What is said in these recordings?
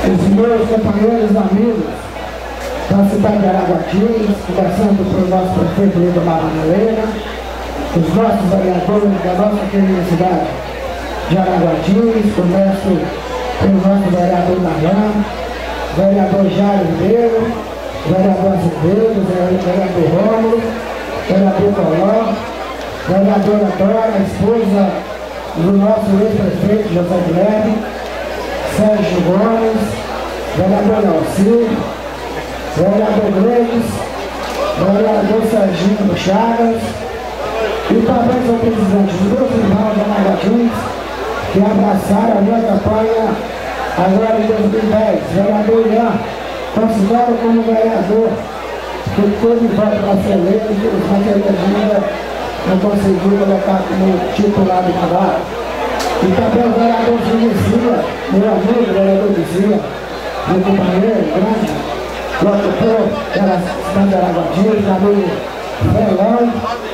os meus companheiros e amigos da cidade de Araguatins, começando pelo nosso prefeito Lindomar Helena, os nossos vereadores da nossa querida cidade de Araguatins, começo pelo nosso vereador Narlan, vereador Jair Ribeiro, vereador Azevedo, vereador Rômulo, vereador Coló, vereadora Dora, esposa do nosso ex-prefeito José Guilherme, Sérgio Gomes, vereador Nelcir, vereador Gleides, vereador Serginho Chagas e também sou presidente do Grupo Irmão de Araguatins, que abraçaram a minha campanha agora em 2010. Vereador Ian, considero como vereador que teve voto para ser eleito, mas ele ainda não conseguiu colocar como titular do mandato. E também o vereador Vinícius, meu amigo, vereador Vizinha, meu companheiro, grande, locutor da cidade de Araguatins, meu amigo Felão,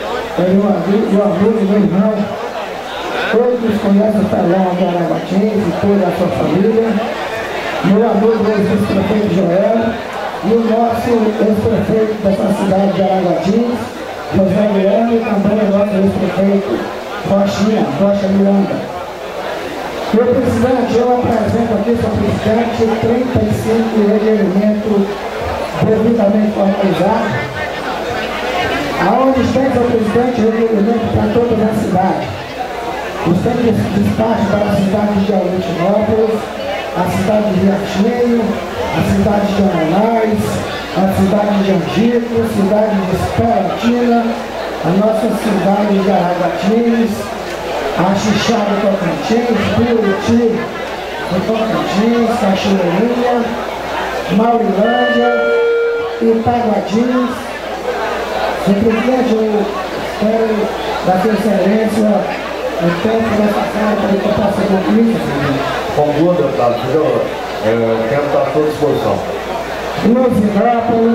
meu amigo, meu irmão. Todos conhecem o Felão de Araguatins e toda a sua família. Meu amigo ex-prefeito Joel e o nosso ex-prefeito dessa cidade de Araguatins, José Guilherme, e também o nosso ex-prefeito Rocha Miranda. Meu presidente, eu apresento aqui, senhor presidente, 35 requerimentos devidamente formalizados, aonde tem, senhor presidente, requerimento para toda a cidade. Os tempos de despacho para a cidade de Alvitinópolis, a cidade de Riachinho, a cidade de Ananás, a cidade de Angico, a cidade de Esperatina, a nossa cidade de Araguatins, a Xixá do Tocantins, Buriti do Tocantins, Cachoeirinha, Maurilândia, Itaguatins. Senhor presidente, eu espero da sua excelência o tempo dessa casa para que eu possa concluir. Conclua, deputado, o tempo está à sua disposição. Luzinópolis,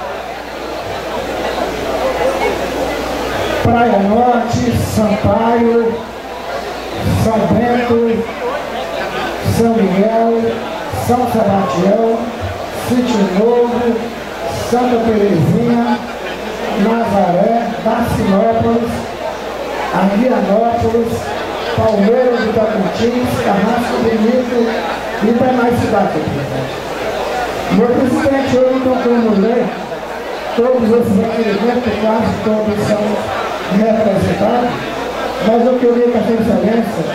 Praia Norte, Sampaio, São Bento, São Miguel, São Sebastião, Sítio Novo, Santa Terezinha, Nazaré, Dacinópolis, Aguianópolis, Palmeiras do Tocantins, Carrasco Bonito e demais cidades. Meu presidente, eu não como ler todos esses requerimentos, quase todos são representados, mas eu queria que a sua excelência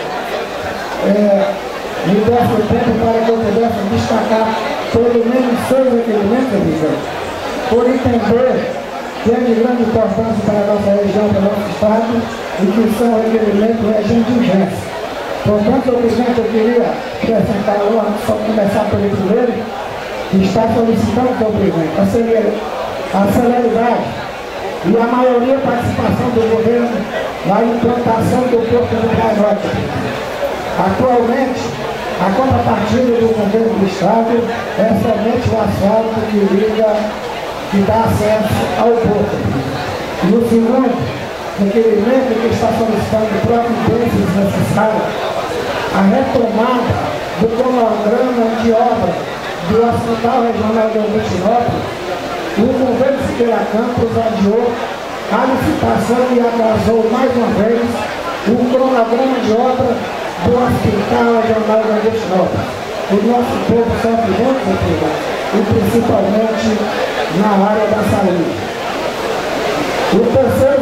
me desse o tempo para que eu pudesse destacar pelo menos 6 requerimentos, presidente, por entender que é de grande importância para a nossa região, para o nosso estado, e que são requerimentos de urgência. Portanto, senhor presidente, eu queria apresentar só começar pelo primeiro, que está solicitando, senhor presidente, a celeridade e a maioria participação do governo na implantação do Porto do Praia Norte. Atualmente, a contrapartida do governo do estado é somente o asfalto que dá acesso ao porto. E o segundo requerimento que está solicitando o próprio bem necessário, a retomada do cronograma de obra do Hospital Regional de Alvitinópolis. O governo Siqueira Campos adiou a licitação e atrasou mais uma vez o cronograma de obra do Hospital Regional de Alvitinópolis. O nosso povo sofre muito, e principalmente na área da saúde. O terceiro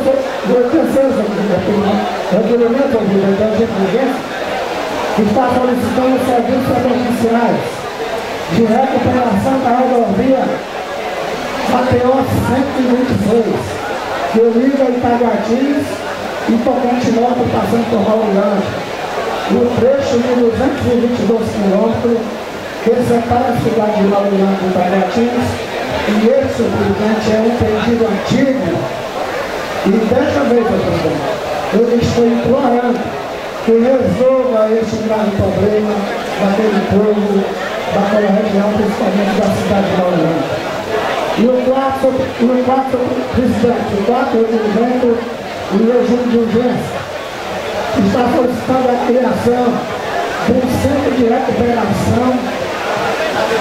requerimento de urgência está solicitando serviços emergenciais de recuperação da rodovia ATO 126, que liga Itaguatins e Tocantinópolis passando por Maurilândia. O trecho de 222 quilômetros que separa a cidade de Maurilândia e Itaguatins. E esse, presidente, é um pedido antigo. E desta vez, presidente, eu estou implorando que resolva esse grave problema daquele povo, daquela região, principalmente da cidade de Maurilândia. E o quarto requerimento, o regime de urgência, está solicitando a criação de um centro de recuperação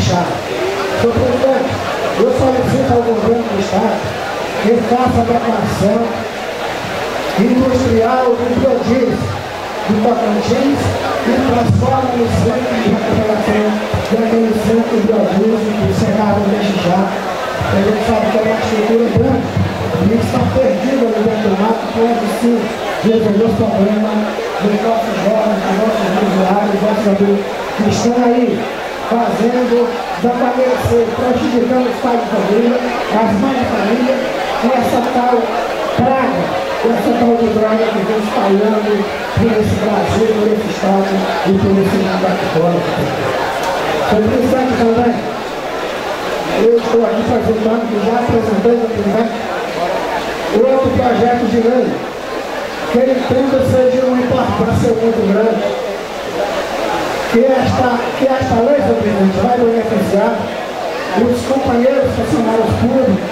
Xixá. Senhor presidente, eu solicito ao governo do Estado que faça a adequação industrial do biodiesel do Tocantins e transforme no centro de recuperação daquele centro de biodiesel que cercava o Xixá. A gente sabe que é uma estrutura grande e está perdida no dentro do mato, pode sim resolver os problemas dos nossos jovens, dos nossos usuários, dos nossos adultos que estão aí fazendo, desaparecer, prejudicando os pais de família, as mães de família, com essa tal praga, com essa tal de droga que vem espalhando por esse Brasil, por esse Estado e por esse mundo aqui fora. Senhor presidente também, eu estou aqui apresentando, que já apresentei no presidente, outro projeto de lei, que ele entenda ser de uma importância muito grande, que esta lei, senhor presidente, vai beneficiar os companheiros funcionários públicos,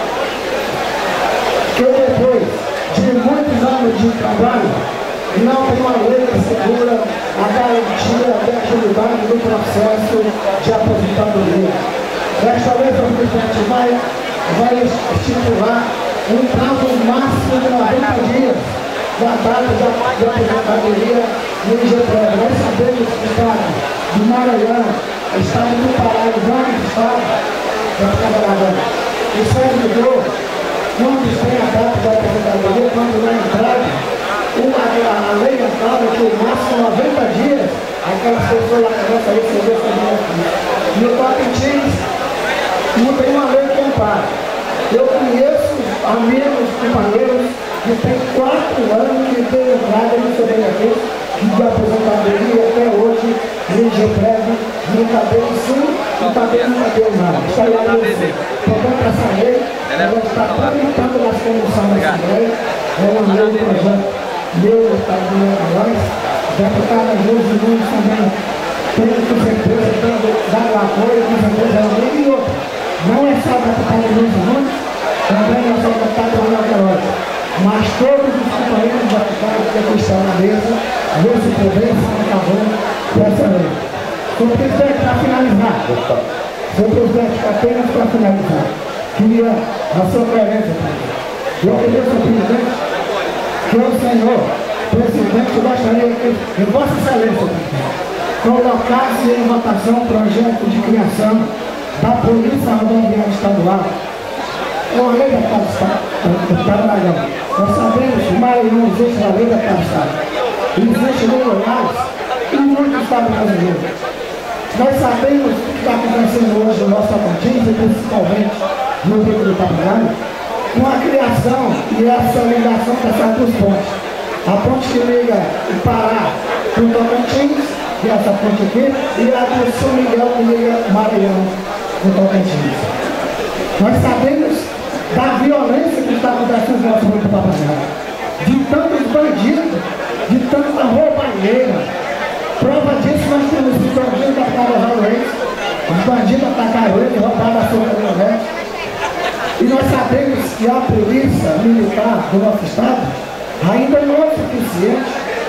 que depois de muitos anos de trabalho, não tem uma lei que segura a garantia da agilidade do processo de aposentadoria. Esta lei, senhor presidente, vai estipular um prazo máximo de 90 dias da data de aposentadoria no IGPREV. Nós sabemos que o estado do Maranhão, o estado do Pará e vários estados da Camarada, o servidor, quando tem a data da aposentadoria, quando não é entrada, a lei fala que o máximo 90 dias, aquelas pessoas lá começam a receber essa dinheiro. E o Tocantins não tem uma lei que ampara. Eu conheço amigos, companheiros, que tem 4 anos que tem entrada no seu benefício de aposentadoria até hoje, no IGPREV, nunca deu sim, e também nunca deu nada. Isso aí é portanto, essa lei, ela está tramitando nas condições da Assembleia, é uma lei do projeto meu, do Estado de Minas, deputada Júlio Nunes também tem com certeza dado apoio, com certeza é uma lei e outra. Não é só a deputada Júlio Nunes, também é só a deputada Ronaldo Queiroz, mas todos os companheiros deputados que estão na mesa, nesse poder, estão acabando dessa lei. Senhor presidente, para finalizar, senhor presidente, apenas para finalizar, queria a sua coerência, eu queria, senhor presidente, que o senhor presidente gostaria que Vossa Excelência colocasse em votação o projeto de criação da Polícia Rodoviária Estadual. Uma lei da Estado do Maranhão. Nós sabemos que o Maranhão existe a lei da Estado. Existe lei Goiás e muitos estados brasileiros. Nós sabemos o que está acontecendo hoje no nosso Tocantins, e principalmente no Rio do Paraná, com a criação e essa ligação dessas 2 pontes. A ponte que liga o Pará com o Tocantins, que é essa ponte aqui, e a do São Miguel que liga o Maranhão com o Tocantins. Nós sabemos da violência que está acontecendo no nosso Rio do Paraná, de tantos bandidos, de tanta roubalheira. Prova disso nós temos os bandidos da Carlos Reis, os bandidos atacaram ele, roubaram a sua caminhonete. E nós sabemos que a polícia militar do nosso estado ainda não é suficiente.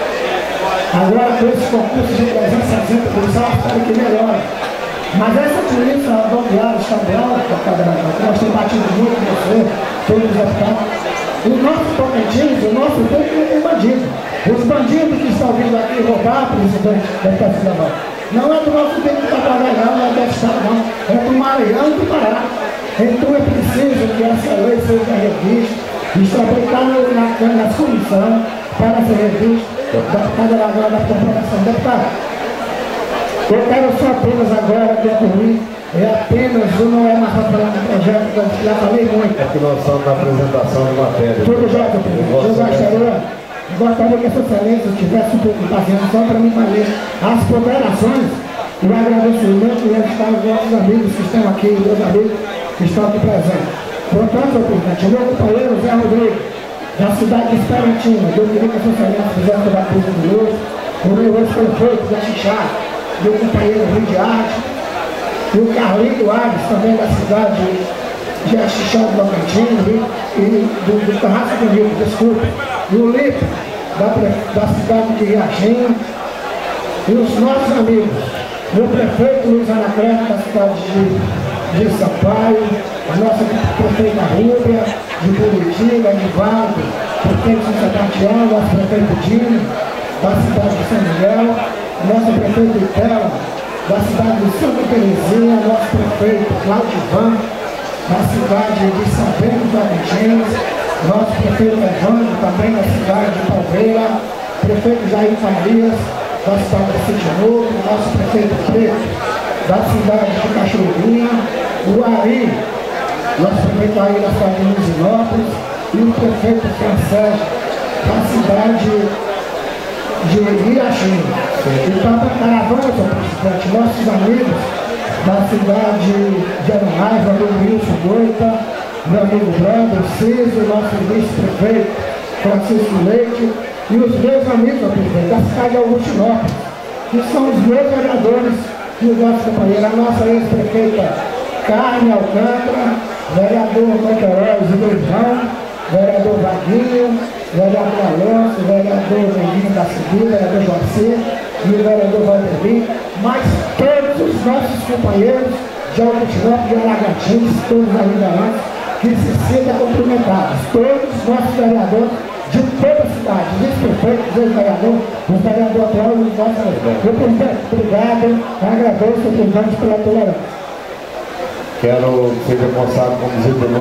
Agora com esse concurso de 360 policiais, espero que melhore. Mas essa polícia rodoviária estadual, que nós temos batido muito com você, todos os deputados, o nosso Tocantins, o nosso tempo não tem bandido. Os bandidos que estão vindo aqui roubar, presidente da Estação, não é do nosso tempo de trabalhar, não é do estado, não. É do Maranhão e do Pará. Então é preciso que essa lei seja revista, está nas comissões para ser revista, agora da corporação. Deputado, eu quero só apenas agora concluir, não é mais para falar do projeto, que eu já falei muito. É que nós estamos na apresentação de matéria. Tudo já, eu gostaria que a sua excelência tivesse um pouco de paciência só para mim fazer as ponderações e o agradecimento e estar aos nossos amigos que estão aqui, meus amigos que estão aqui presentes. Portanto, senhor presidente, o meu companheiro Zé Rodrigo, da cidade de Esperantina, eu queria que a sua excelência fizesse o batismo de luz, o meu ex-prefeito da Xixá, meu companheiro Rio de Arte, e o Carlinho Aves, também da cidade de Xixá do Tocantins, e do Carrasco do Rio, desculpa, e o Lipe, da cidade de Riachinho, e os nossos amigos meu prefeito Luiz Anacleto da cidade de Sampaio, a nossa prefeita Rúbia, de Curitiba, Nivaldo, prefeito de Sebastião, nosso prefeito Dino, da cidade de São Miguel, nosso prefeito Itela, da cidade de Santa Terezinha, nosso prefeito Claudivan, da cidade de São Bento do Argentinos, nosso prefeito Evandro, também da cidade de Palmeira, prefeito Jair Farias, da cidade de Sítio Novo, nosso prefeito Preto, da cidade de Cachoeirinha, o Ari, nosso prefeito Ari da cidade de Luizinópolis, e o prefeito Francesc, da cidade de Riachim. Então, a caravana, senhor presidente, nossos amigos da cidade de Aranhais, meu amigo Wilson Goita, meu amigo Brando, Ciso, nosso vice-prefeito Francisco Leite, e os meus amigos, senhor presidente, da cidade de Augustinópolis, que são os meus vereadores e os nossos companheiros, a nossa ex-prefeita Carme Alcântara, vereador Monteróis e Luizão, vereador Vaguinho, vereador Alonso, vereador Menino da Civil, vereador Joacir e o vereador Valderim, mas todos os nossos companheiros de Augustinópolis e Aragatinos, todos ainda antes, que se sintam cumprimentados, todos os nossos vereadores de toda a cidade, vice-prefeitos, ex-vereador, o vereador atual e os nossos representantes. Obrigado, agradeço, presidente, pela tolerância. Quero que seja mostrado como